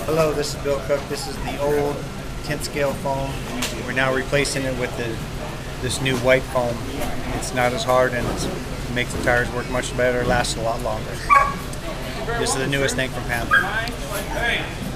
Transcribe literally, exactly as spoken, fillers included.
Hello, this is Bill Koch. This is the old tint scale foam. We're now replacing it with the this new white foam. It's not as hard and it's, it makes the tires work much better, lasts a lot longer. This is the newest thing from Panther.